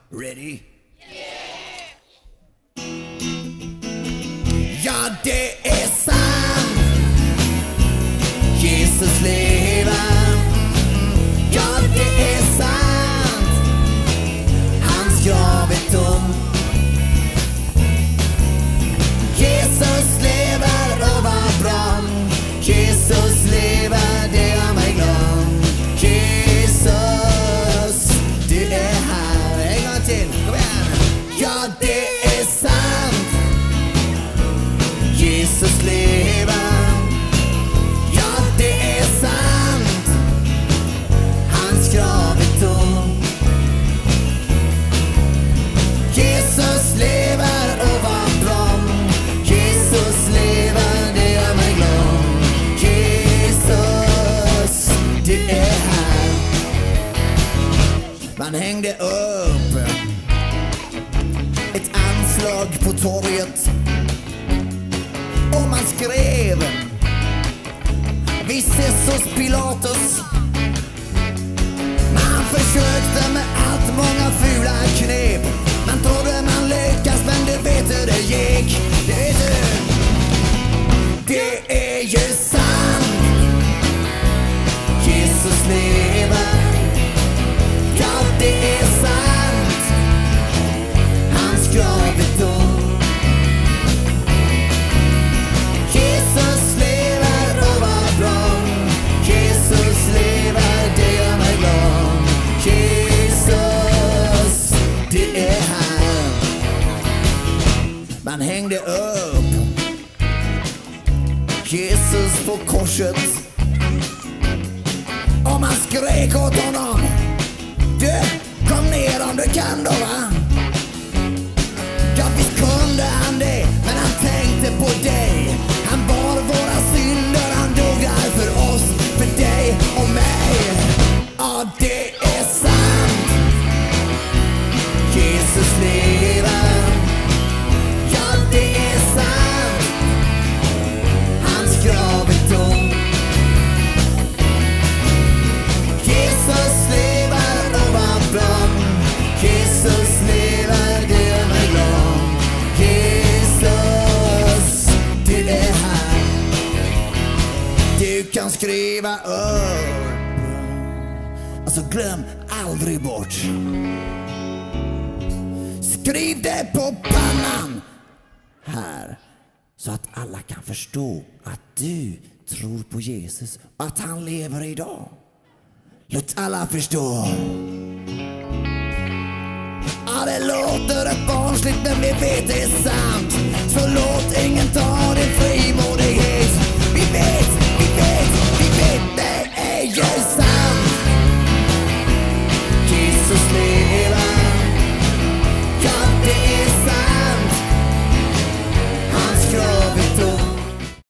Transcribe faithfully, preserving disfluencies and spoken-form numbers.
Ready? Ja, det är sant. Jesus lever. Ja, det är sant. Hans grav är tom. Jesus lever och var bra. Jesus lever, det gör mig glad. Jesus, du är här. En gång till, kom igen. Ja, det är sant. Jesus lever. Ja, det är sant. Hans grav är tom. Jesus lever och var bra. Jesus lever, det gör mig glad. Jesus, du är här. Man hängde upp ett anslag på torget och man skrev: vi ses hos Pilatus. Man försökte med allt, många fula knep. Man trodde man lyckas, men du vet hur det gick. Du vet hur. Det är ju sant. Jesus lever. Ja, det är sant. Hans grav är tom. Jesus lever och var bra. Jesus lever, det gör mig glad. Jesus, du är här. Man hängde upp Jesus på korset och man skrek åt honom: du, kom ner om du kan då, va? Ja, visst kunde han det, men han tänkte på dig. Han bar våra synder, han dog där för oss, för dig och mig. Ja, det är sant. Jesus lever. Ja, det är sant. Hans grav är tom. Jesus lever och var bra. Jesus lever, det gör mig glad. Jesus, du är här. Du kan skriva upp. Alltså glöm aldrig bort. Skriv det på pannan här, så att alla kan förstå att du tror på Jesus och att han lever idag. Låt alla förstå. Ja, det låter ett barnsligt, men vi vet det är sant.